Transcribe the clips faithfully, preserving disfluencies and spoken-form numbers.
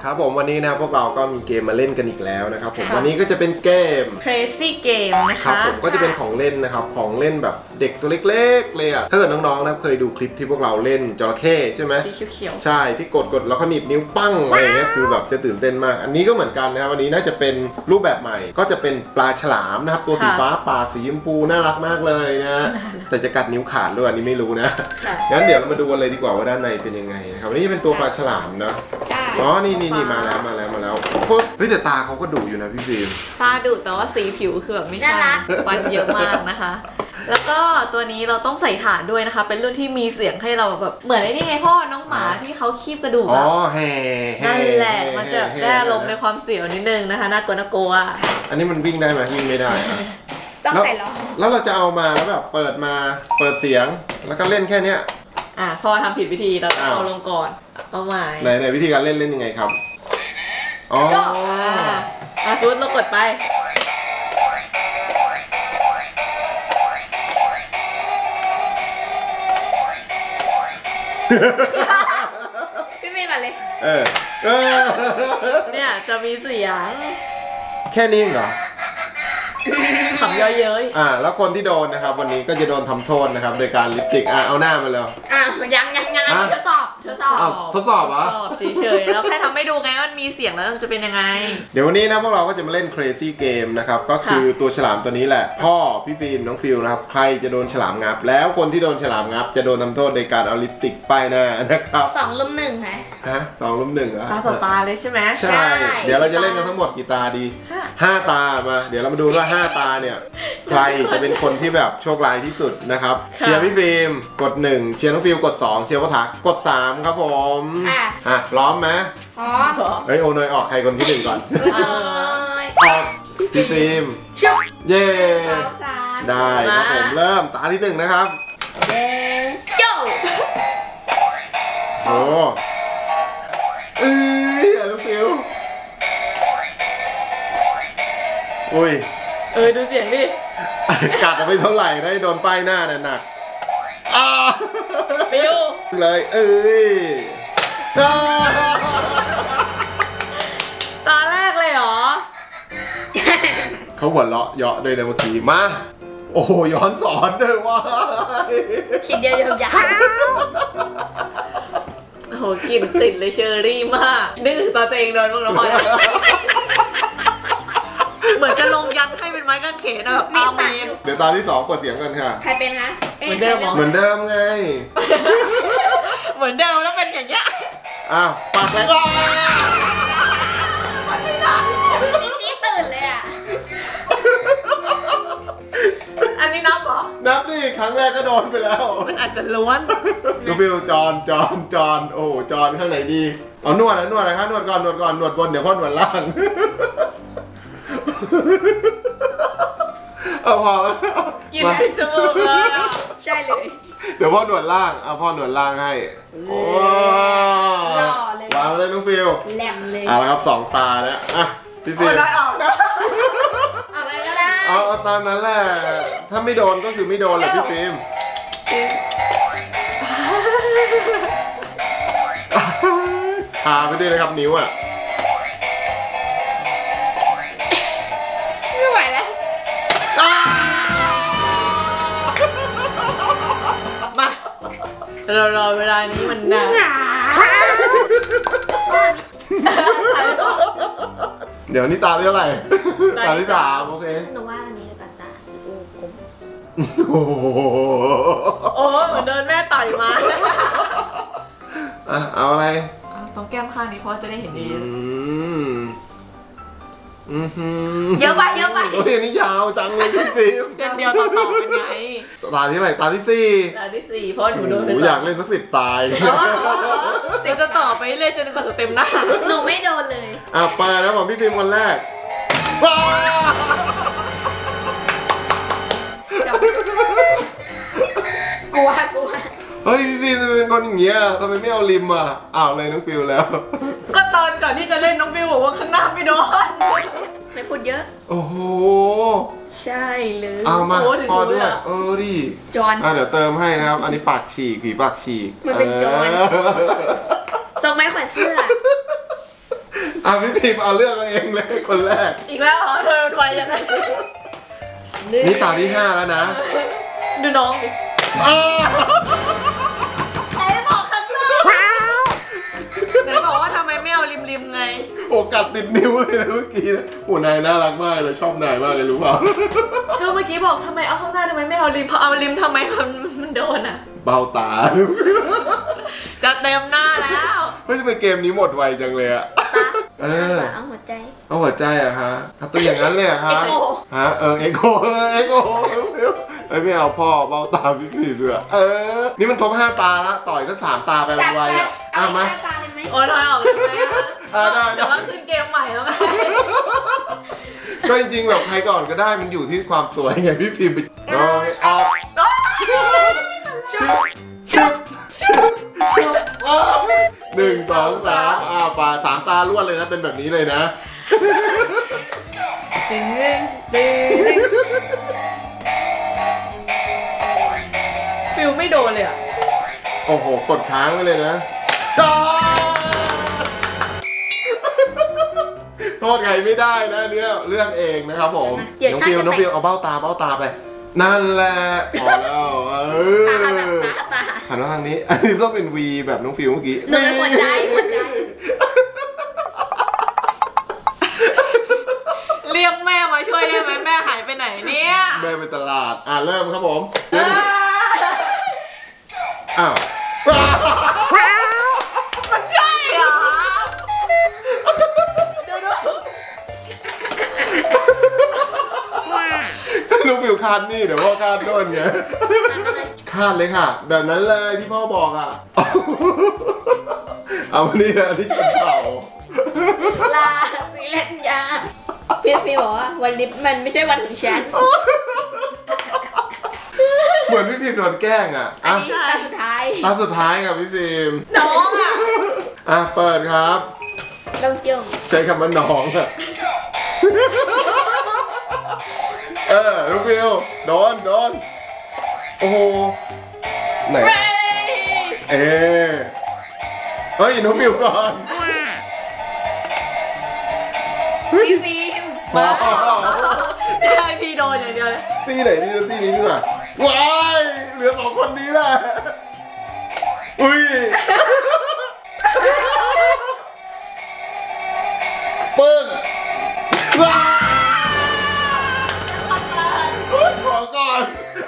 ครับผมวันนี้นะพวกเราก็มีเกมมาเล่นกันอีกแล้วนะครับผมวันนี้ก็จะเป็นเกม Crazy Game นะคะครับผมก็จะเป็นของเล่นนะครับของเล่นแบบเด็กตัวเล็กๆเลยอ่ะถ้าเกิดน้องๆนะเคยดูคลิปที่พวกเราเล่นจระเข้ใช่ไหมสีเขียวๆใช่ที่กดกดแล้วก็หนีบนิ้วปั้งอะไรอย่างเงี้ยคือแบบจะตื่นเต้นมากอันนี้ก็เหมือนกันนะครับวันนี้น่าจะเป็นรูปแบบใหม่ก็จะเป็นปลาฉลามนะครับตัวสีฟ้าปากสีชมพูน่ารักมากเลยนะแต่จะกัดนิ้วขาดด้วยอันนี้ไม่รู้นะงั้นเดี๋ยวเรามาดูกันเลยดีกว่าว่าด้านในเป็นยังไงนะครับวันนี้เป็นตัวปลาฉลามนะอ๋อนี่นี่นี่มาแล้วมาแล้วมาแล้วฟึ๊บเฮ้ยแต่ตาเขาก็ดุอยู่นะพี่ฟิล์มตาดุแต่ว่าสีผิวคือแบบไม่ใช่ฟันเยอะมากนะคะแล้วก็ตัวนี้เราต้องใส่ฐานด้วยนะคะเป็นรุ่นที่มีเสียงให้เราแบบเหมือนไอ้นี่ไงพ่อน้องหมาที่เขาคีบกระดูกอ๋อแห่นั่นแหละมันจะได้ลมในความเสียวนิดนึงนะคะน่ากลัวน่ากลัวอันนี้มันวิ่งได้ไหมวิ่งไม่ได้ต้องใส่ล้อแล้วเราจะเอามาแล้วแบบเปิดมาเปิดเสียงแล้วก็เล่นแค่เนี้ยอ่ะพอทำผิดวิธีเราเอาลงก่อนเอาใหม่ไหนไหนวิธีการเล่นเล่นยังไงครับอ๋ออ่ะซุดเรากดไปพี่เมย์มาเลยเออเออเนี่ยจะมีเสียงแค่นี้เหรอขำเยอะเย้ยอ่าแล้วคนที่โดนนะครับวันนี้ก็จะโดนทำโทษนะครับโดยการลิปสติกอ่ะเอาหน้ามาเลยอ่ะยังยังยังทดสอบทดสอบทดสอบเหรอทดสอบเฉยๆแล้วแค่ทำให้ดูไงว่ามันมีเสียงแล้วจะเป็นยังไงเดี๋ยววันนี้นะพวกเราก็จะมาเล่น Crazy Game นะครับก็คือตัวฉลามตัวนี้แหละพ่อพี่ฟิล์มน้องฟิลนะครับใครจะโดนฉลามงับแล้วคนที่โดนฉลามงับจะโดนทำโทษโดยการเอาลิปสติกป้ายหน้านะครับสองลุมหนึ่งไหมฮะสองลุมหนึ่งเหรอตาต่อตาเลยใช่ไหมใช่เดี๋ยวเราจะเล่นกันทั้งหมดกี่ตาดีห้าตามาเดี๋ยวเรามาดูว่าห้าตาเนี่ยใครจะเป็นคนที่แบบโชคร้ายที่สุดนะครับเชียร์พี่ฟิล์มกดหนึ่งเชียร์น้องฟิลกดสองเชียร์พ่อถักกดสามครับผมอ่ะพร้อมไหมพร้อมเฮ้ยโอนอยออกใครคนที่หนึ่งก่อนออกพี่ฟิล์มเย้ได้ครับผมเริ่มตาที่หนึ่งนะครับเย้โจ้โอ้เอ้ยน้องฟิลอุ้ยเออดูเสียงดิกัดไม่เท่าไหร่ได้โดนป้ายหน้าเนี่ยหนักอ้าฟิวเลยเอ้ยตาแรกเลยเหรอเขาหัวเราะเยาะด้วยนะเมื่อกี้มาโอ้โหย้อนสอนด้วยว่าคิดเดียวยาวโอ้โหกลิ่นติดเลยเชอรี่มากนึกถึงตาตัวเองโดนบ้างแล้วพอเหมือนจะลงยันให้เป็นไม้กางเขนแบบอาเมนเดี๋ยวตอนที่สองกดเสียงกันค่ะใครเป็นคะเหมือนเดิมเหมือนเดิมไงเหมือนเดิมแล้วเป็นอย่างเงี้ยอ้าวปากแล้วจี้ตื่นเลยอ่ะอันนี้นับเหรอนับดิครั้งแรกก็โดนไปแล้วมันอาจจะล้วนดูฟิวจอนจอนจอนโอ้จอนข้างไหนดีเอานวดนะนวดนะครับนวดก่อนนวดก่อนนวดบนเดี๋ยวพ่อนวดล่างเอาพอแล้วกินจมูกเลยใช่เลยเดี๋ยวพ่อหนวดล่างเอาพ่อหนวดล่างให้โอ้วางเลยน้องฟิลแหลมเลยเอาละครับสองตาแล้วอ่ะพี่ฟิลได้ออกนะเอาไปก็ได้เอาเอาตามนั้นแหละถ้าไม่โดนก็คือไม่โดนแหละพี่ฟิล์มพาไปด้วยนะครับนิ้วอ่ะไม่ไหวแล้วมาเรารอเวลานี้มันนานเดี๋ยวนี่ตาเท่าไหร่ตาที่สามโอเคหนูว่าอันนี้กันตาโอ้คมโอ้โอ้เหมือนโดนแม่ต่อยมาอ่ะเอาอะไรต้องแก้มข้างนี้เพราะจะได้เห็นดีเยอะไปเยอะไปโอ้ยนี่ยาวจังเลยพี่ฟิล์มเส้นเดียวต่อต่อเป็นไงตาที่ไหนตาที่สี่ตาที่สี่เพราะหนูโดนไปสองอยากเล่นสักสิบตายเสียจะต่อไปเรื่อยจนกว่าจะเต็มหน้าหนูไม่โดนเลยอ่ะไปแล้วของพี่ฟิล์มคนแรกกลัวกลัวเฮ้ยพี่ฟิล์มเป็นคนอย่างเงี้ยทำไมไม่เอาริมอ่ะอ้าวเลยน้องฟิลแล้วก็ตอนก่อนที่จะเล่นน้องฟิลบอกว่าข้างหน้าไม่โดนไม่พูดเยอะโอ้โหใช่เลยเอามาพอด้วยเออดิจอนอ่ะเดี๋ยวเติมให้นะครับอันนี้ปากฉีกผีปากฉีกมันเป็นจอนทรงไม้แขวนเสื้ออ่ะพี่พิมพ์เอาเลือกเอาเองเลยคนแรกอีกแล้วเหรอเธอไวยังไงนี่ตาที่ห้าแล้วนะดูน้องดิไหนบอกข้างนอกไหนบอกว่าทำไมไม่เอาริมๆไงโอ้กัดติดนิ้วเลยนะเมื่อกี้นะโอ้นายน่ารักมากเลยชอบนายมากเลยรู้เปล่าก็เมื่อกี้บอกทำไมเอาข้างหน้าทำไมไม่เอาริมพอเอาริมทำไมมันมันโดนอ่ะเบ้าตาจะเต็มหน้าแล้วเฮ้ยทำไมเกมนี้หมดไวจังเลยอะเออเอาหัวใจเอาหัวใจอะฮะตัวอย่างนั้นเลยอะฮะฮะเออเอ็กโคเออเอ็กโคเอ้ยไม่เอาพ่อเบ้าตาพี่พี่ด้วยเออนี่มันครบห้าตาละต่อยสักสามตาไปไวๆอะอ่ะมาโอ้ยถอยออกเลยไหมอ่ะได้เดี๋ยวว่าขึ้นเกมใหม่แล้วไงก็จริงๆแบบใครก่อนก็ได้มันอยู่ที่ความสวยไงพี่พิมพ์ไปน้อยออกชุบชุบชุบชุบหนึ่งสองสามอ่าปลาสามตาล้วนเลยนะเป็นแบบนี้เลยนะตึงตึงฟิลไม่โดนเลยอ่ะโอ้โหกดค้างไว้เลยนะโทษใครไม่ได้นะเนี่ยเลือกเองนะครับผมน้องฟิวน้องฟิวเอาเบ้าตาเบ้าตาไปนั่นแหละพอแล้วเออหันมาทางนี้อันนี้ต้องเป็นวีแบบน้องฟิวเมื่อกี้หนูหัวใจหัวใจเรียกแม่มาช่วยได้ไหมแม่หายไปไหนเนี่ยแม่ไปตลาดอ่ะเริ่มครับผมอ้าวมันใช่เหรอดูดูลูกฟิวคาดนี่เดี๋ยวพ่อคาดโดนไงคาดเลยค่ะแบบนั้นเลยที่พ่อบอกอ่ะเอาวันนี้นะที่ฉันเผาลาสิเล่นยาพี่ฟิวบอกว่าวันนี้มันไม่ใช่วันของฉันเหมือนพี่ฟิล์มโดนแกล้งอ่ะอันนี้ตาสุดท้ายตาสุดท้ายกับพี่ฟิล์มน้องอ่ะอ่ะเปิดครับน้องจุ่มใช้คำว่าน้องอ่ะเออลูกฟิวโดนโดนโอ้โหไหนเออเฮ้ยน้องฟิวก่อนพี่ฟิล์มมาให้พี่โดนอย่างเดียวเลยซี่ไหนนี่ซี่นี้ดีกว่าว้ายเหลือสองคนนี้แหละอุ้ยปึ้งว้าขอก่อน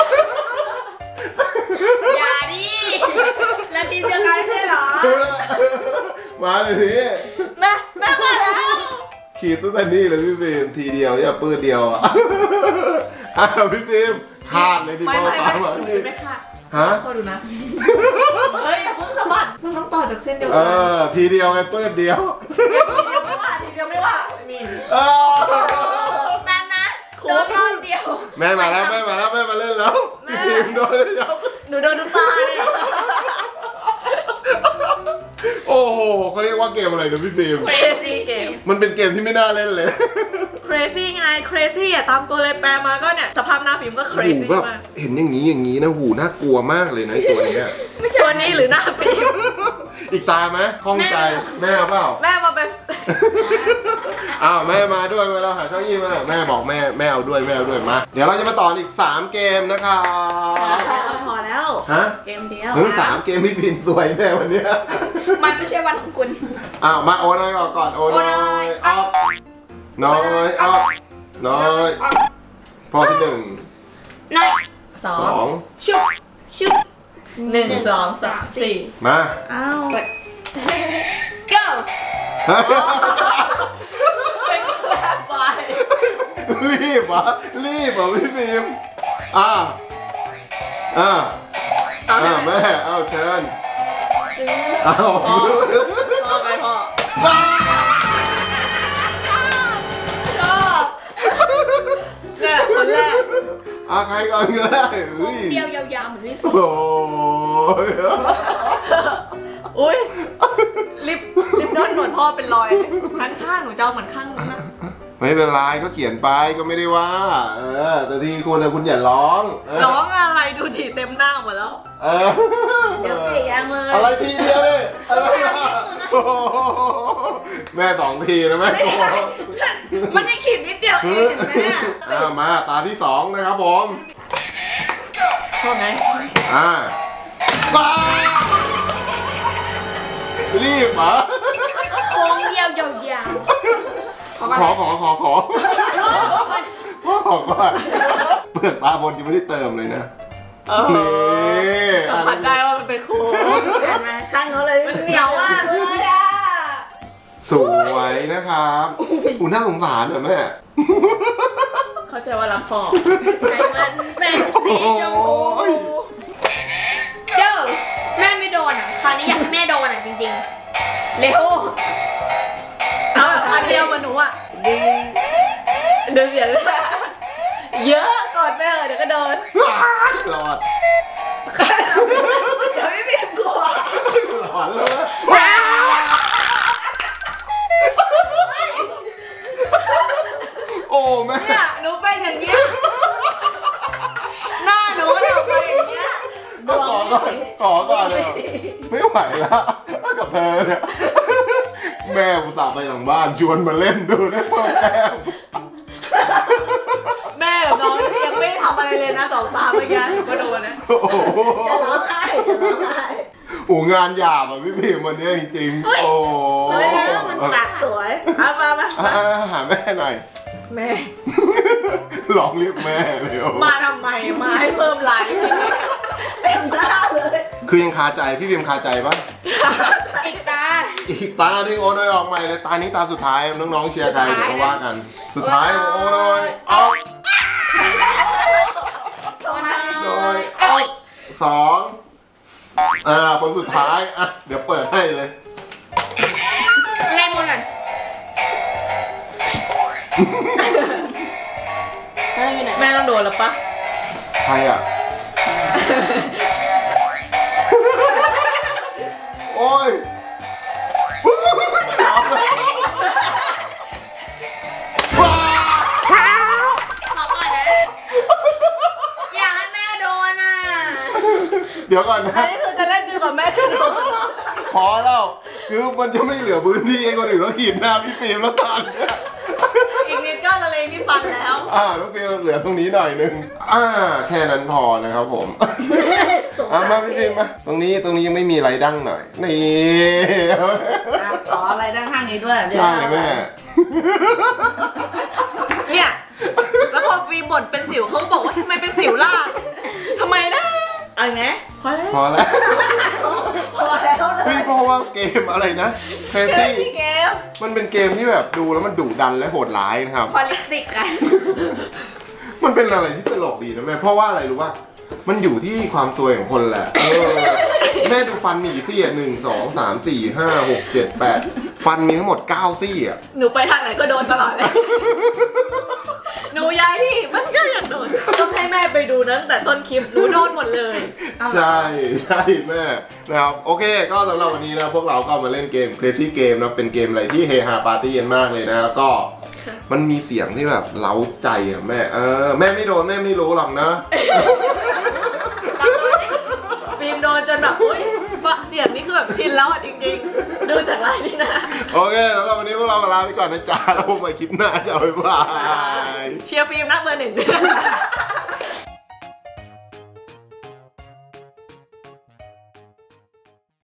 อย่าดิแล้วทีเดียวกันใช่เหรอมาเลยทีแม่แม่มาแล้วขีดตั้งแต่นี่เลยพี่ฟิล์มทีเดียวอย่าปื้ดเดียวอ่ะอ่ะพี่ฟิล์มขาดเลยดิพ่อตามมาดิไม่ขาดฮะพ่อดูนะเฮ้ยอย่าเพิ่งสะบัดมันต้องต่อจากเส้นเดียวกันเออทีเดียวไงปื้ดเดียวไม่ว่าทีเดียวไม่ว่านี่แม่นะโดนรอบเดียวแม่มาแล้วแม่มาแล้วแม่มาเล่นแล้วพี่ฟิล์มโดนเลยยับหนูโดนน้ำตาเลยโอ้โหเขาเรียกว่าเกมอะไรนะพี่ฟิล์ม Crazy เกมมันเป็นเกมที่ไม่น่าเล่นเลย Crazy ไง Crazy อ่ะตามตัวเลยแปลมาก็เนี่ยสภาพหน้าฟิล์มก็ Crazy มากเห็นอย่างนี้อย่างนี้นะหูน่ากลัวมากเลยนะตัวนี้ไม่ใช่ตัวนี้หรือหน้าฟิล์มอีกตาไหมข้องใจแม่เปล่าแม่มาเป็นอ้าวแม่มาด้วยเวลาหาเก้าอี้มาแม่บอกแม่แม่เอาด้วยแม่เอาด้วยมาเดี๋ยวเราจะมาต่ออีกสามเกมนะครับพอแล้วฮะเกมเดียวถึงสามเกมพี่พินสวยแม่วันนี้มันไม่ใช่วันของคุณอ้าวมาโอน้อยออกก่อนโอน้อยออกน้อยออกน้อยพอที่หนึ่งน้อยสองชุบชุบหนึ่งสองสามสี่มาอ้าว go เป็นแรกไปรีบวะรีบวะพี่พิมอ่าอ่าอ่าแม่เอาเชิญเอาพ่อไปพ่อชอบเนี่ยคนแรกอ่ะใครก่อนก็ได้เดียวยาวๆเหมือนพี่โอ้ยอุ้ยลิปลิปด้านหนวดพ่อเป็นรอยข้างข้างหนูเจ้าเหมือนข้างนู้นนะไม่เป็นไรก็เขียนไปก็ไม่ได้ว่าเออแต่ทีคุณนะคุณอย่าร้องร้องอะไรดูดิเต็มหน้าหมดแล้วเออเดี๋ยวเปลี่ยนเลยอะไรทีเดียวเลยอะไรแม่สองทีนะแม่โกมันยังขีดนิดเดียวเองเห็นไหมอ่ามาตาที่สองนะครับผมพอไงอ่าบ้ารีบเหรอโค้งยาวยาวๆขอขอขอขอขอพ่อขอก่อนเปิดตาบนยังไม่ได้เติมเลยนะนี่สัมผัสได้ว่ามันเป็นโค้งมาข้างโน้นเลยมันเหนียวมากเลยอ่ะสวยนะครับอูน่าสงสารเหรอแม่เข้าใจว่ารักพ่อให้มันเป็นสีชมพูเจ้าแม่ไม่โดนอ่ะคราวนี้อยากให้แม่โดนอ่ะจริงๆเร็วเอาแบบอันเดียวมาหนูอ่ะดึงดึงเสียเลยเยอะก่อนแม่เออเดี๋ยวก็โดนหลอดเดี๋ยวไม่มีกลัวหลอดเลยโอ้แม่เนี่ยหนูเป็นอย่างเงี้ยหน้าหนูเนี่ยเป็นอย่างเงี้ยขอก่อนขอก่อนเลยไม่ไหวแล้วกับเธอเนี่ยแม่อุตส่าห์ไปหลังบ้านชวนมาเล่นดูได้เพิ่มแต้มแม่กับน้องยังไม่ทำอะไรเลยนะสองตาเมื่อกี้หนูก็โดนนะโอ้โหร้องไห้ร้องไห้โอ้งานหยาบอ่ะพี่พิมวันนี้จริงๆโอ้เฮ้ยมันปากสวยเอามามาอ่ะหาแม่หน่อยแม่ลองเรียกแม่เร็วมาทำไมมาให้เพิ่มลายเต็มหน้าเลยคือยังคาใจพี่พิมคาใจปะอีกตาอีกตาหนึ่งโอ้ยออกใหม่เลยตานี้ตาสุดท้ายน้องๆเชียร์ใครเดี๋ยวมาว่ากัน สุดท้ายโอ้ยออกโทษนะโดยออกสองอ่าคนสุดท้ายอ่ะเดี๋ยวเปิดให้เลยไล่มนต์ก่อนแล้วอยู่ไหนแม่ต้องโดนหรอปะใครอ่ะ โอ้ยขอก่อนนะ อยากให้แม่โดนอ่ะเดี๋ยวก่อนนะอันนี้คือจะเล่นจริงกับแม่ชนกพอแล้วคือมันจะไม่เหลือพื้นที่ให้คนอื่นแล้วขีดหน้าพี่ฟิล์มแล้วตอนเนี่ยอีกนิดก็ละเลงที่ฟันแล้วอ่าน้องฟิล์มเหลือตรงนี้หน่อยนึงอ่าแค่นั้นพอนะครับผม อ่ะมาพี่ฟิล์มมาตรงนี้ตรงนี้ยังไม่มีไรดั้งหน่อยนี่ขออะไรด้านข้างนี้ด้วยใช่แม่เนี่ย แล้วพอฟิล์มบ่นเป็นสิวเขาบอกว่าทำไมเป็นสิวล่ะทำไมนะเอาไงพอแล้วพอแล้วพอแล้วเลเฮ้ยยเพราะว่าเกมอะไรนะเฟรเกซี่มเกมมันเป็นเกมที่แบบดูแล้วมันดุดันและโหดร้ายนะครับพอลิปสติกกันมันเป็นอะไรที่ตลกดีนะแม่เพราะว่าอะไรรู้ป่ะมันอยู่ที่ความซวยของคนแหละเออแม่ดูฟันมีกี่ซี่อ่ะหนึ่งสองสามสี่ห้าหกเจ็ดแปดฟันมีทั้งหมดเก้าซี่อ่ะหนูไปทางไหนก็โดนตลอดเลย หนูย้ายที่มันก็ยังโดนต้องให้แม่ไปดูนะตั้งแต่ต้นคลิปหนูโดนหมดเลยใช่ใช่แม่นะครับโอเคก็สำหรับวันนี้นะพวกเราก็มาเล่นเกม Crazy Game นะเป็นเกมอะไรที่เฮฮาปาร์ตี้กันมากเลยนะแล้วก็มันมีเสียงที่แบบเล้าใจอ่ะแม่เออแม่ไม่โดนแม่ไม่รู้หรอกนะฟิล์มโดนจนแบบอุ้ยเสียงนี่คือแบบชินแล้วอ่ะจริงๆ ดูจากไลน์นี่นะโอเคสำหรับวันนี้พวกเราลาไปก่อนนะจ๊ะแล้วพบกันใหม่คลิปหน้าจ้าบ๊ายบายเชียร์ฟิล์มนะเบอร์หนึ่ง